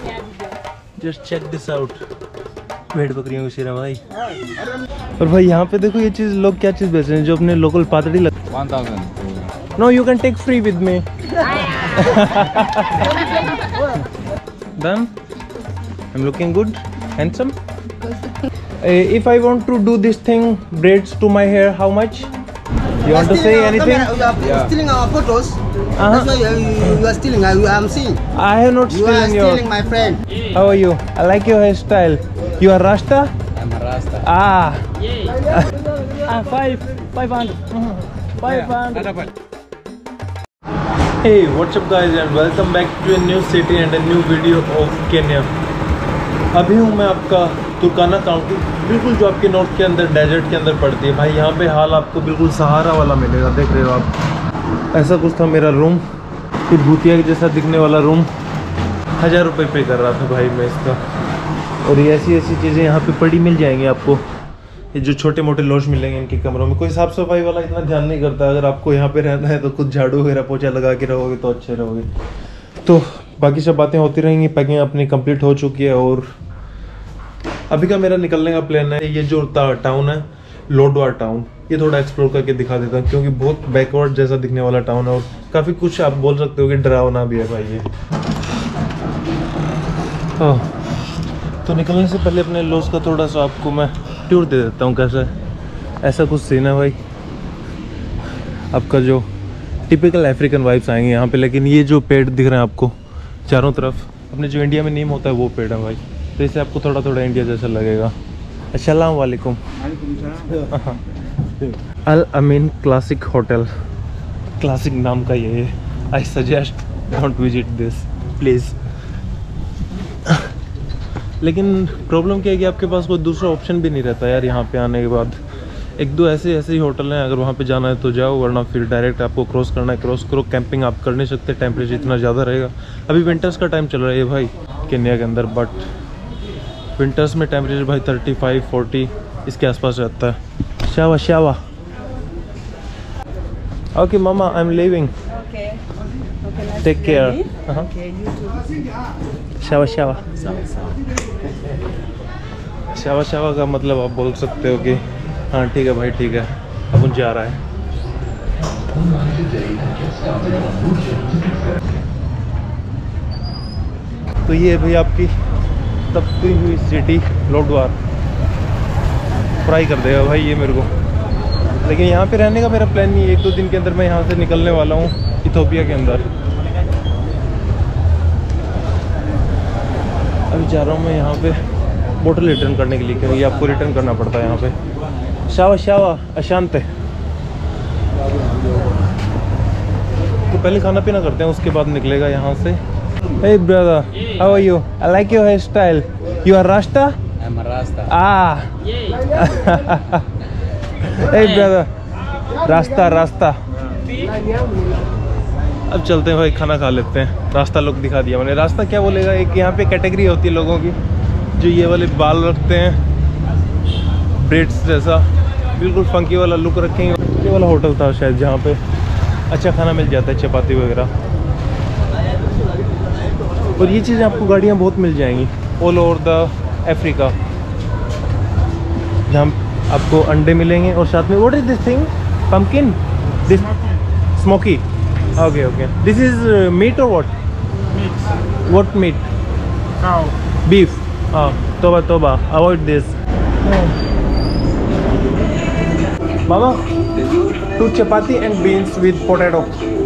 Just check this out. भेड़ बकरियों की शेरा भाई। और भाई यहाँ पे देखो ये चीज लोग क्या चीज बेच रहे हैं जो अपने लोकल पातड़ी लग 1000। No you can take free with me. Done? I'm looking good, handsome. If I want to do this thing, braids to my hair, how much? You want to say anything? You are stealing our photos. That's why you are stealing. I am seeing. I have not You are stolen your. stealing, my friend. How are you? I like your hairstyle. You are Rasta? I'm a Rasta. Ah. 500. 500. Hey, what's up guys and welcome back to a new city and a new video of Kenya. अभी हूँ मैं आपका तुर्काना county, बिल्कुल जो आपके north के अंदर desert के अंदर पड़ती है। भाई यहाँ पे हाल आपको बिल्कुल सहारा वाला मिलेगा, देख रहे हो आप। ऐसा कुछ था मेरा रूम, फिर भूतिया के जैसा दिखने वाला रूम। 1000 रुपये पे कर रहा था भाई मैं इसका। और ये ऐसी चीज़ें यहाँ पे पड़ी मिल जाएंगी आपको। ये जो छोटे मोटे लॉज मिलेंगे इनके कमरों में। कोई साफ़ सफाई वाला इतना ध्यान नहीं करता। अगर आपको यहाँ पे रहना है तो खुद झाड़ू वगैरह पोछा लगा के रहोगे तो अच्छे रहोगे। तो बाकी सब बातें होती रहेंगी। पैकिंग अपनी कंप्लीट हो चुकी है और अभी का मेरा निकलने का प्लान है। ये जो टाउन है लोडवार टाउन, ये थोड़ा एक्सप्लोर करके दिखा देता हूँ क्योंकि बहुत बैकवर्ड जैसा दिखने वाला टाउन है और काफ़ी कुछ आप बोल सकते हो कि डरावना भी है भाई ये। तो निकलने से पहले अपने लॉज का थोड़ा सा आपको मैं टूर दे देता हूँ कैसा है। ऐसा कुछ सीन है भाई, आपका जो टिपिकल अफ्रीकन वाइब्स आएंगे यहाँ पे। लेकिन ये जो पेड़ दिख रहे हैं आपको चारों तरफ, अपने जो इंडिया में नीम होता है वो पेड़ है भाई। तो इससे आपको थोड़ा थोड़ा इंडिया जैसा लगेगा। अस्सलाम वालेकुम। Al Amin classic hotel, classic नाम का ये है। I suggest don't visit this please. लेकिन प्रॉब्लम क्या है कि आपके पास कोई दूसरा ऑप्शन भी नहीं रहता यार यहाँ पे आने के बाद। एक दो ऐसे ही होटल हैं, अगर वहाँ पे जाना है तो जाओ, वरना फिर डायरेक्ट आपको क्रॉस करना है। क्रॉस करो, कैंपिंग आप कर नहीं सकते, टेम्परेचर इतना ज़्यादा रहेगा। अभी विंटर्स का टाइम चल रहा है भाई केन्या के अंदर, बट विंटर्स में टेम्परेचर भाई 35-40 इसके आसपास रहता है। शावा शावा। ओके मामा, I am leaving. Take care. शावा शावा। शावा शावा का मतलब आप बोल सकते हो कि हाँ ठीक है भाई ठीक है, अपन जा रहा है। तो ये भाई आपकी तपती हुई सिटी लोडवार। फ्राई कर देगा भाई ये मेरे को। लेकिन यहाँ पे रहने का मेरा प्लान नहीं है। 1-2 दिन के अंदर मैं यहाँ से निकलने वाला हूँ इथियोपिया के अंदर। अभी जा रहा हूँ मैं यहाँ पे बोतल रिटर्न करने के लिए, क्योंकि ये आपको रिटर्न करना पड़ता है यहाँ पे। शावा शावा अशांत है। तो पहले खाना पीना करते हैं, उसके बाद निकलेगा यहाँ से। Hey brother, how are you? I like your hairstyle. You are Rasta? I'm a Rasta. Ah. Hey brother, रास्ता। अब चलते हैं भाई, खाना खा लेते हैं। रास्ता लोग दिखा दिया मैंने। रास्ता क्या बोलेगा, एक यहाँ पे कैटेगरी होती है लोगों की जो ये वाले बाल रखते हैं ब्रेड्स जैसा, बिल्कुल फंकी वाला लुक रखेंगे। ये वाला होटल था शायद जहाँ पे अच्छा खाना मिल जाता है, चपाती वगैरह। और ये चीज़ें आपको गाड़ियाँ बहुत मिल जाएंगी ऑल ओवर द अफ्रीका, जहाँ आपको अंडे मिलेंगे और साथ में what is this thing, pumpkin, this smoky. Okay this is meat और व्हाट मीट? बीफ। तोबा अवॉइड दिस। मामा 2 chapati and beans with potato.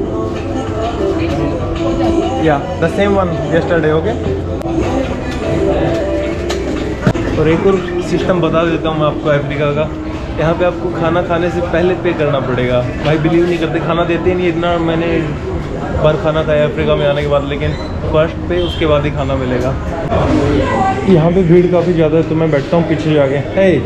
Yeah, the same one yesterday, okay? और एक और सिस्टम बता देता हूँ मैं आपको अफ्रीका का। यहाँ पे आपको खाना खाने से पहले पे करना पड़ेगा। भाई बिलीव नहीं करते, खाना देते ही नहीं। इतना मैंने बार खाना खाया अफ्रीका में आने के बाद, लेकिन फर्स्ट पे उसके बाद ही खाना मिलेगा। यहाँ पे भीड़ काफ़ी ज़्यादा है तो मैं बैठता हूँ पीछे जाके।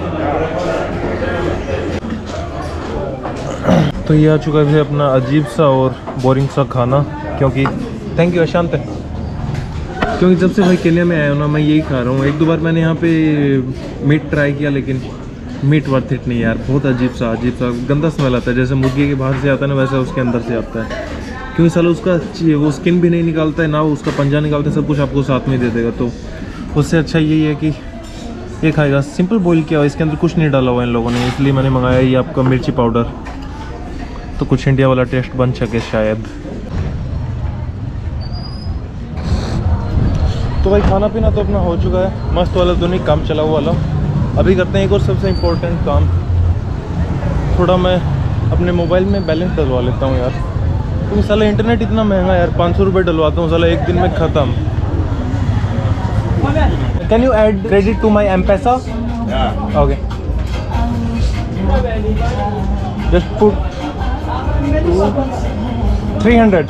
तो ये आ चुका है अपना अजीब सा और बोरिंग सा खाना, क्योंकि थैंक यू अशांत है, क्योंकि जब से भाई केन्या में आया हूँ ना मैं यही खा रहा हूँ। 1-2 बार मैंने यहाँ पे मीट ट्राई किया, लेकिन मीट वर्थ इट नहीं यार। बहुत अजीब सा गंदा स्मेल आता है, जैसे मुर्गी के बाहर से आता है ना वैसा उसके अंदर से आता है। क्योंकि साला उसका वो स्किन भी नहीं निकालता है ना, वो उसका पंजा निकालता है, सब कुछ आपको साथ में दे देगा। तो उससे अच्छा यही है कि ये खाएगा। सिंपल बॉईल किया हुआ, इसके अंदर कुछ नहीं डाला हुआ इन लोगों ने, इसलिए मैंने मंगाया ये आपका मिर्ची पाउडर, तो कुछ इंडिया वाला टेस्ट बन सके शायद। तो भाई खाना पीना तो अपना हो चुका है, मस्त वाला तो नहीं, काम चला हुआ वाला। अभी करते हैं एक और सबसे इम्पोर्टेंट काम, थोड़ा मैं अपने मोबाइल में बैलेंस डलवा लेता हूँ यार, क्योंकि साला इंटरनेट इतना महंगा यार, 500 रुपये डलवाता हूँ साला एक दिन में ख़त्म। Can you add credit to my M-Pesa? Okay, just put 300।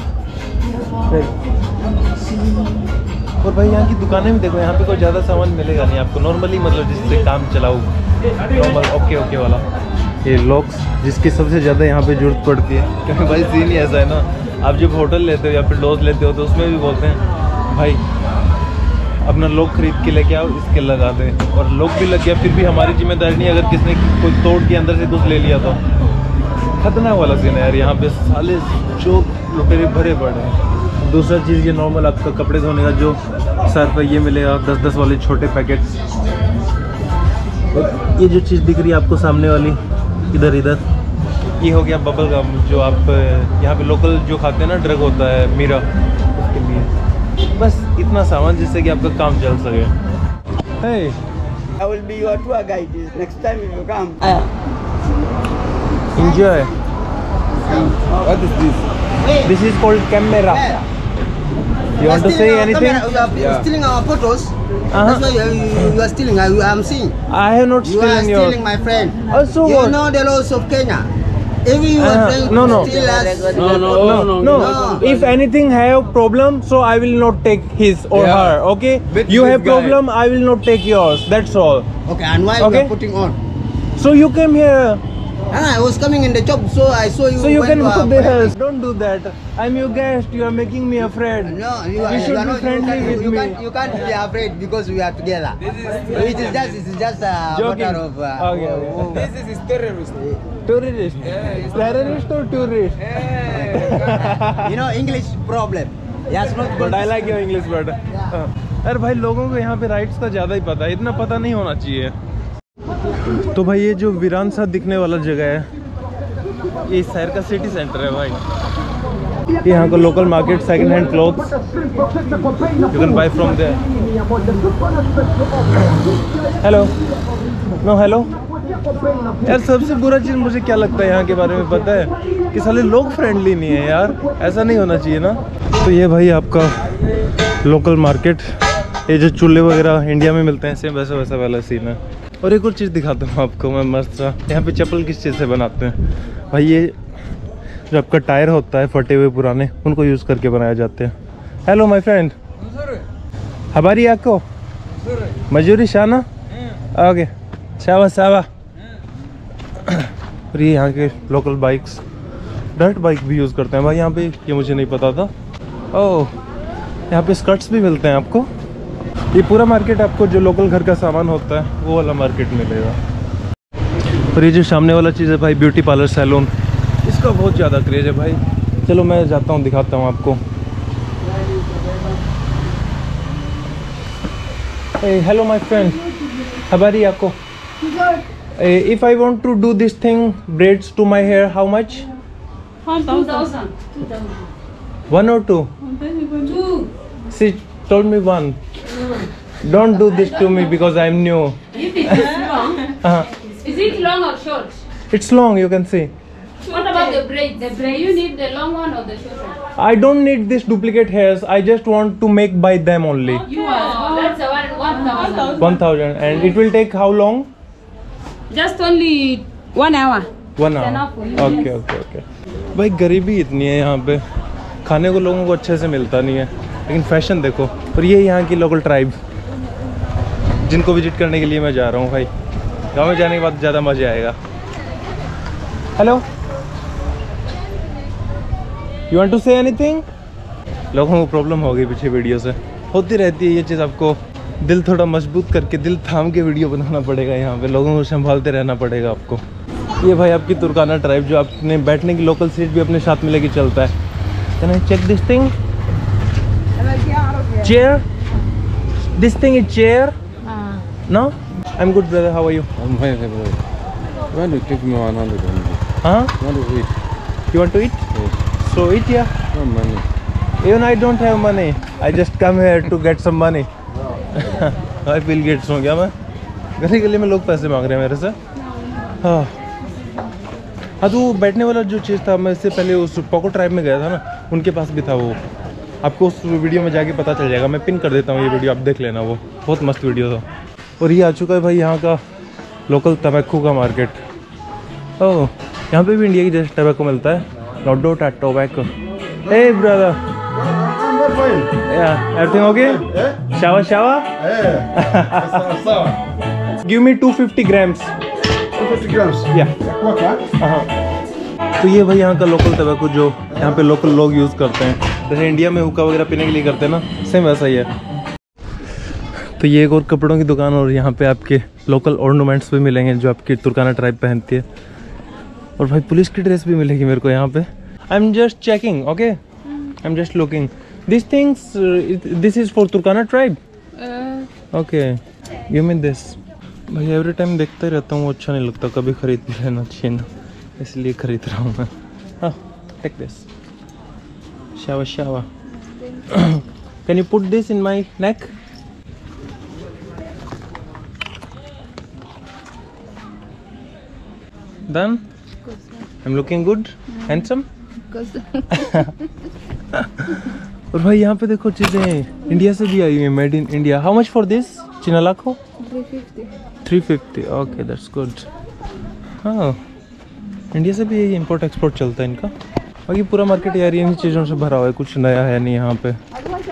और भाई यहाँ की दुकानें भी देखो, यहाँ पे कोई ज़्यादा सामान मिलेगा नहीं आपको नॉर्मली, मतलब जिससे काम चलाओ नॉर्मल ओके वाला। ये लॉक्स जिसकी सबसे ज़्यादा यहाँ पे जरूरत पड़ती है, क्योंकि भाई सीन ही ऐसा है ना, आप जब होटल लेते हो या फिर डोज लेते हो तो उसमें भी बोलते हैं भाई अपना लॉक खरीद के लेके आओ, इसके लगा दें, और लॉक भी लग गया फिर भी हमारी जिम्मेदारी नहीं, अगर किसने कोई तोड़ के अंदर से कुछ ले लिया तो खतरनाक वाला सीन है यार यहाँ पे, साले जो लुटेरे भरे पड़े हैं। दूसरा चीज़ ये नॉर्मल आपका कपड़े धोने का जो सर्फ है ये मिलेगा 10-10 वाले छोटे पैकेट। ये जो चीज़ दिख रही है आपको सामने वाली इधर ये हो गया बबल गम, जो आप यहाँ पे लोकल जो खाते हैं ना, ड्रग होता है मीरा, उसके लिए बस इतना सामान जिससे कि आपका काम चल सके। Hey, I will be your tour guide next time if you come. enjoy. What is this? This is called camera. You want to say anything? You are stealing our photos. That's why you are stealing. I am seeing. I have not You are stolen yours. stealing, my friend. Also You what? know the laws of Kenya. If you are trying no, to no. steal us, No. No. If anything have problem, so I will not take his or Yeah. her. Okay? With You this have guy. problem, I will not take yours. That's all. Okay, and why Okay. you are putting on? So you came here. I was coming in the shop, so I saw you. So you went can to go our there. friend. Don't do that. I'm your guest. You are making me afraid. No, you are, You should you are be not. friendly with you me. You can't be afraid because we are together. It is just a Joking. matter of. Okay. This is terrorist. Tourist. Terrorist or tourist? You know English problem. Yes, not But I like your English word. अरे भाई लोगों को यहाँ पे rights का ज़्यादा ही पता है, इतना पता नहीं होना चाहिए। तो भाई ये जो वीरान सा दिखने वाला जगह है, ये इस शहर का सिटी सेंटर है भाई। यहाँ का local market, second hand clothes you can buy from there. Hello, no hello. यार सबसे बुरा चीज़ मुझे क्या लगता है यहाँ के बारे में पता है, कि साले लोग फ्रेंडली नहीं है यार, ऐसा नहीं होना चाहिए ना। तो ये भाई आपका लोकल मार्केट, ये जो चूल्हे वगैरह इंडिया में मिलते हैं सेम वैसा वैसा वाला सीन है। और एक और चीज़ दिखाता हूँ आपको मैं मस्त सा, यहाँ पे चप्पल किस चीज़ से बनाते हैं भाई, ये जो आपका टायर होता है फटे हुए पुराने, उनको यूज़ करके बनाए जाते हैं। हेलो माय फ्रेंड, हमारी आपको मजूरी शाना ओके, शाबा शाबा। और ये यहाँ के लोकल बाइक्स, डर्ट बाइक भी यूज़ करते हैं भाई यहाँ पे, ये मुझे नहीं पता था। ओह, यहाँ पे स्कर्ट्स भी मिलते हैं आपको। ये पूरा मार्केट आपको जो लोकल घर का सामान होता है वो वाला मार्केट मिलेगा। और ये जो सामने वाला चीज़ है भाई, ब्यूटी पार्लर सैलून, इसका बहुत ज़्यादा क्रेज़ है भाई। चलो मैं जाता हूँ, दिखाता हूँ आपको। हेलो माय फ्रेंड, हमारी आपको if I want to do this thing, braids to my hair, how much? 2,000. 1 or 2? 2. She told me 1. Don't do this to me because I'm new. If it is long, is it long or short? It's long, you can see. What about the braid? The braid, you need the long one or the short one? I don't need this duplicate hairs. I just want to make by them only. You are. That's the 1,000. 1,000. And it will take how long? Just only 1 hour. 1 hour. enough for you. Okay, okay, okay. भाई गरीबी इतनी है यहाँ पे, खाने को लोगों को अच्छे से मिलता नहीं है, लेकिन फैशन देखो। और ये यहाँ की लोकल ट्राइब जिनको विजिट करने के लिए मैं जा रहा हूँ भाई। गाँव में जाने के बाद ज़्यादा मज़ा आएगा। Hello, you want to say anything? लोगों को प्रॉब्लम हो गई पीछे वीडियो से, होती रहती है ये चीज़। आपको दिल थोड़ा मजबूत करके, दिल थाम के वीडियो बनाना पड़ेगा, यहाँ पे लोगों को संभालते रहना पड़ेगा आपको। ये भाई आपकी तुर्काना ट्राइब, जो अपने बैठने की लोकल सीट भी अपने साथ में लेके चलता है। Can I check this thing? Chair? This thing is chair? No? I'm good, brother. How are you? I'm fine, brother. You want to take me 100 only? Huh? You want to eat? You want to eat? Yes. So eat, yeah. No money. Even I don't have money. I just come here to get some money. I feel gates हो गया मैं. गली गली में लोग पैसे मांग रहे हैं मेरे से. हाँ. हाँ तो बैठने वाला जो चीज़ था, मैं इससे पहले उस पोको ट्राइब में गया था ना, उनके पास भी था वो. आपको उस वीडियो में जाके पता चल जाएगा. मैं पिन कर देता हूँ ये वीडियो, आप देख लेना. वो बहुत मस्त वीडियो था. और ये आ चुका है भाई यहाँ का लोकल तंबाकू का मार्केट. ओह, यहाँ पे भी इंडिया की जैसे टबैको मिलता है. नोडो tobacco. Hey brother. Yeah, everything okay? Shower. Give me 250 grams. 250 grams? Yeah. तो ये भाई यहाँ का लोकल तंबाकू जो यहाँ पे लोकल लोग यूज़ करते हैं, जैसे इंडिया में हुक्का वगैरह पीने के लिए करते हैं ना, सेम वैसा ही है. तो ये एक और कपड़ों की दुकान, और यहाँ पे आपके लोकल ऑर्नामेंट्स भी मिलेंगे जो आपकी तुर्काना ट्राइब पहनती है. और भाई पुलिस की ड्रेस भी मिलेगी मेरे को यहाँ पे. I am just checking, okay, I am just looking this things. This is for Turkana tribe. Okay, give me this. भाई एवरी टाइम देखता ही रहता हूँ, वो अच्छा नहीं लगता, कभी खरीद भी लेना चाहिए ना, इसलिए खरीद रहा हूँ मैं. हाँ, टेक दिस. शावा. Can you put this in my neck? Done? I'm looking good, handsome. और भाई यहाँ पे देखो चीजें इंडिया से भी आई हुई है, made in India. How much for this चिनालाको? 350. Okay, that's good. हाँ, इंडिया से भी इंपोर्ट एक्सपोर्ट चलता है इनका. बाकी पूरा मार्केट यार इन चीज़ों से भरा हुआ है, कुछ नया है नहीं यहाँ पे.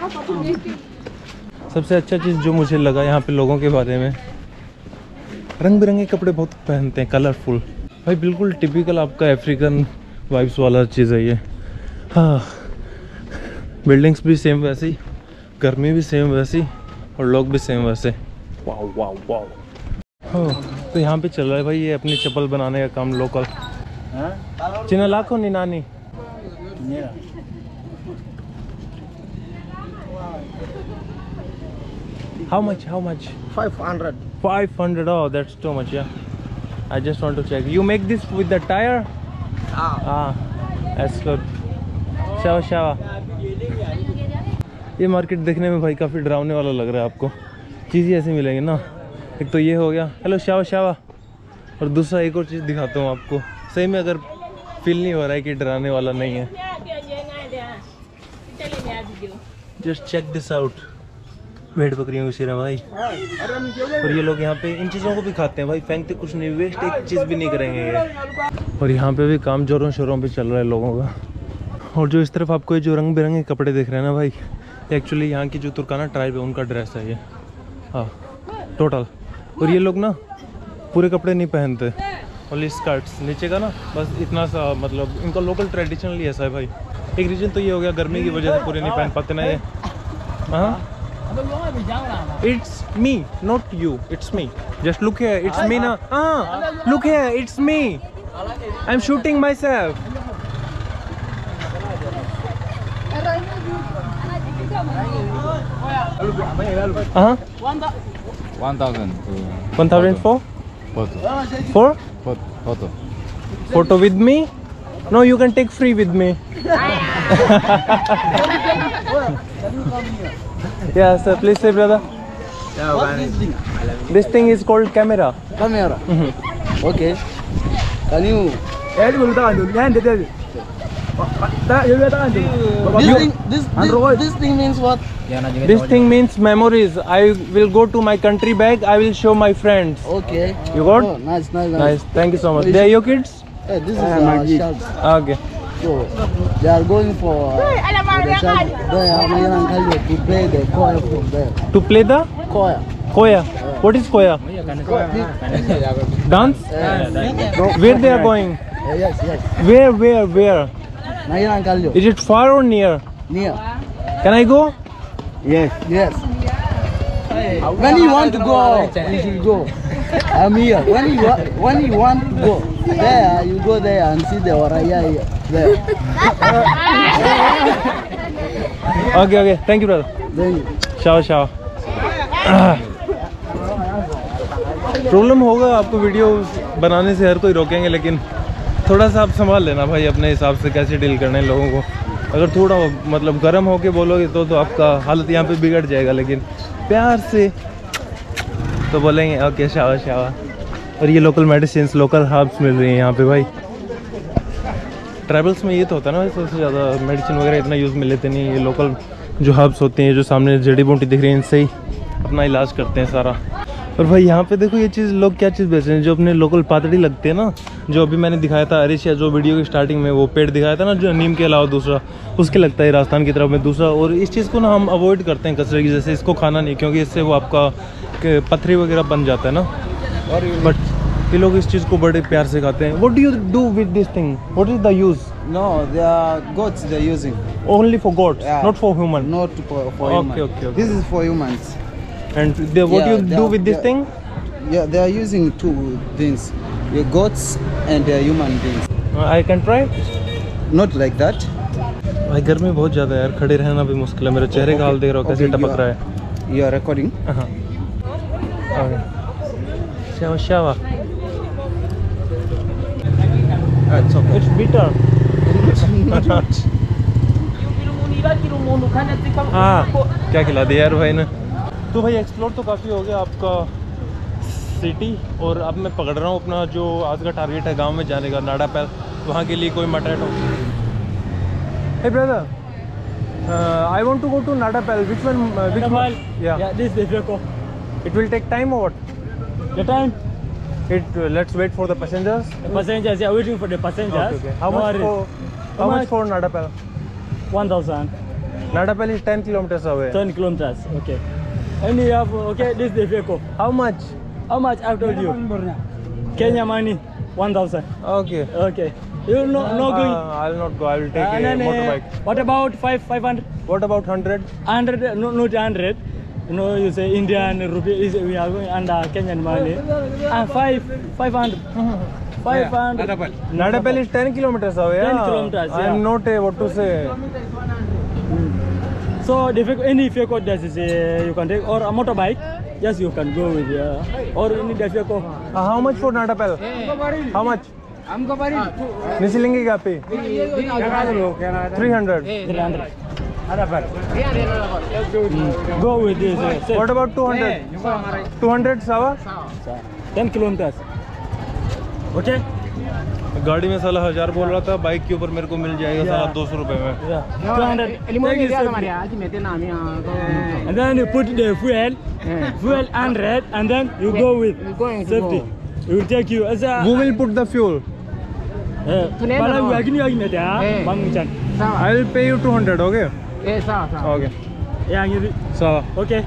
सबसे अच्छा चीज़ जो मुझे लगा यहाँ पे लोगों के बारे में, रंग बिरंगे कपड़े बहुत पहनते हैं, कलरफुल. भाई बिल्कुल टिपिकल आपका अफ्रीकन वाइब्स वाला चीज़ है ये. हाँ, बिल्डिंग्स भी सेम वैसी, गर्मी भी सेम वैसी, और लोग भी सेम वैसे. वाओ. हाँ, तो यहाँ पे चल रहा है भाई ये अपनी चप्पल बनाने का काम लोकल. चिनालाको नी नानी. How much? 500. 500. Oh, that's too much. Yeah, I just want to check. You make this with the tire? That's good. Shava. ये मार्केट देखने में भाई काफ़ी डरावने वाला लग रहा है आपको. चीज़ें ऐसी मिलेंगी ना. एक तो ये हो गया, हेलो शावा. और दूसरा एक और चीज़ दिखाता हूँ आपको. सही में अगर फील नहीं हो रहा है कि डराने वाला नहीं है, जस्ट चेक दिस आउट. भेड़ बकरियों की सिरा भाई. और ये लोग यहाँ पे इन चीज़ों को भी खाते हैं भाई, फेंकते कुछ नहीं, वेस्ट एक चीज़ भी नहीं करेंगे ये. और यहाँ पे भी काम जोरों शोरों पे चल रहा है लोगों का. और जो इस तरफ आपको ये जो रंग बिरंगे कपड़े दिख रहे हैं ना भाई, एक्चुअली यहाँ की जो तुर्काना ट्राइब है उनका ड्रेस है ये. हाँ, टोटल. और ये लोग ना पूरे कपड़े नहीं पहनते, ओनली स्कर्ट्स नीचे का ना, बस इतना सा. मतलब इनका लोकल ट्रेडिशनली ऐसा है भाई. एक रीज़न तो ये हो गया, गर्मी की वजह से पूरे नहीं पहन पाते ना ये. हाँ, it's me, not you. It's me. Just look here. It's me now. Look here. It's me. I'm shooting myself. Uh-huh. 1,000. 1,000 for? Photo. For? Photo. Photo with me? No, you can take free with me. Yeah, sir. Please say, brother. This thing is called camera. Camera. Okay. Can you? This thing means what? This thing means memories. I will go to my country back. I will show my friends. Okay. You got? Oh, nice. Nice. Thank you so much. They are your kids? Hey, this is our child. Okay. So they are going for the child. They are to play the choir from there. To play the Choir. koya. What is koya? Dance? Where they are going? Yes. Where? Nayan Kalyo. Is it far or near? Near. Can I go? Yes. When you want to go, you should go. I'm here. When you want to go there, you go there and see the waraya here. There. Okay thank you brother. शाबाश शाबाश। Problem होगा आपको, video बनाने से हर कोई रोकेंगे, लेकिन थोड़ा सा आप संभाल लेना भाई अपने हिसाब से कैसे डील करना है लोगों को। अगर थोड़ा मतलब गर्म होके बोलोगे तो आपका हालत यहाँ पे बिगड़ जाएगा, लेकिन प्यार से तो बोलेंगे ओके शाबाश शाबाश। और ये लोकल मेडिसिन, लोकल हर्ब्स मिल रही हैं यहाँ पे भाई। ट्रैवल्स में ये तो होता है ना, सबसे ज़्यादा मेडिसिन वगैरह इतना यूज़ में लेते नहीं। ये लोकल जो हर्ब्स होती हैं, जो सामने जड़ी बूटी दिख रही है, इनसे ही अपना इलाज करते हैं सारा। और भाई यहाँ पे देखो ये चीज़, लोग क्या चीज़ बेच रहे हैं, जो अपने लोकल पातड़ी लगते हैं ना, जो अभी मैंने दिखाया था अरिशिया, जो वीडियो की स्टार्टिंग में वो पेड़ दिखाया था ना, जो नीम के अलावा दूसरा, उसके लगता है राजस्थान की तरफ में दूसरा। और इस चीज़ को ना हम अवॉइड करते हैं कचरे की, जैसे इसको खाना नहीं, क्योंकि इससे वो आपका पथरी वगैरह बन जाता है ना। बट ये लोग इस चीज़ को बड़े प्यार से खाते हैं। What do you do with this thing? What is the use? No, they are goats they're using. Only for goats, Yeah. not for human. Not for Okay, humans. okay. This is for humans. And what Yeah, you they do are- with this they- thing? Yeah, they are using two things. Your goats and their human beings. I can try. Not like that. भाई गर्मी बहुत ज़्यादा है यार, खड़े रहना भी मुश्किल है। मेरे चेहरे का हाल देख रहा हो कैसे Okay, टपक रहा है। You are recording? हाँ। शाबाश शाबाश। It's okay. It's bitter. हाँ, क्या खिला दिया यार भाई ने। तो भाई एक्सप्लोर तो काफ़ी हो गया आपका सिटी, और अब मैं पकड़ रहा हूँ अपना जो आज का टारगेट है गांव में जाने का, नाडा पैल। वहाँ के लिए कोई मटैटो। Hey brother, I want to go to Nada Pal. Which one? Which one? Yeah. This is Veko. It will take time or what? The time? Let's wait for the passengers. The passengers, yeah, waiting for the passengers. Okay. How No much worries. for? How much for Nada Pal? 1,000. Nada Pal is 10 kilometers away. 10 kilometers. Okay. And you have, okay, this is the Veko. How much? How much I've told you? Kenya money, 1,000. Okay. Okay. You no going. I'll not go. I will take a then, motorbike. what about 500? What about 100? 100, no, not 100. You know, you say Indian rupee, we are going under Kenyan money. And 500. 500. Nada Pal is 10 kilometers away. 10 yeah. kilometers, I am yeah. not what to say. So the any Veko that is you can take, or a motorbike, yes you can go with, or you need a Veko. How much for Nada Pal? How much? Nisi लेंगे क्या पे? 300. 300. Go with this. What about 200? 200 सावा? 10 kilometers. Okay? गाड़ी में साला 1000 बोल रहा था, बाइक के ऊपर मेरे को मिल जाएगा साला 200 रुपए में। Yeah. 200. And then you put the fuel 100, and then you go with safety. We will take you as a. Who will put the fuel? Bala we agni Bangchan. I will pay you 200. Okay? Okay. Yeah, सावा। okay.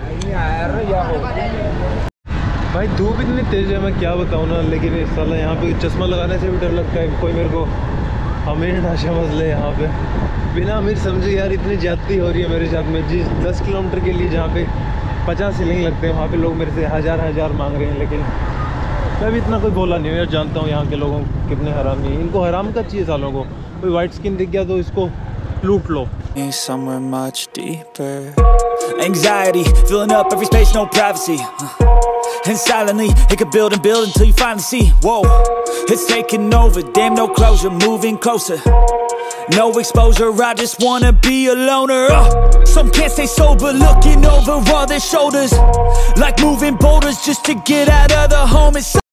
भाई धूप इतनी तेज है, मैं क्या बताऊँ ना, लेकिन इस साला यहाँ पे चश्मा लगाने से भी डर लगता है, कोई मेरे को अमीर ना समझ ले यहाँ पे। बिना अमीर समझे यार इतनी ज्यादती हो रही है मेरे साथ में। जिस 10 किलोमीटर के लिए जहाँ पे 50 शिलिंग लगते हैं, वहाँ पे लोग मेरे से हज़ार मांग रहे हैं। लेकिन मैं भी इतना कोई बोला नहीं हूँ यार, जानता हूँ यहाँ के लोगों कितने हरामी हैं। इनको हराम का चाहिए सालों को, कोई वाइट स्किन दिख गया तो इसको लूट लो। Somewhere much deeper. Anxiety filling up every space, no privacy. And silently it could build and build until you finally see. Whoa, it's taking over. Damn, no closure, moving closer. No exposure, I just wanna be a loner. Some can't stay sober, looking over all their shoulders, like moving boulders just to get out of the home. It's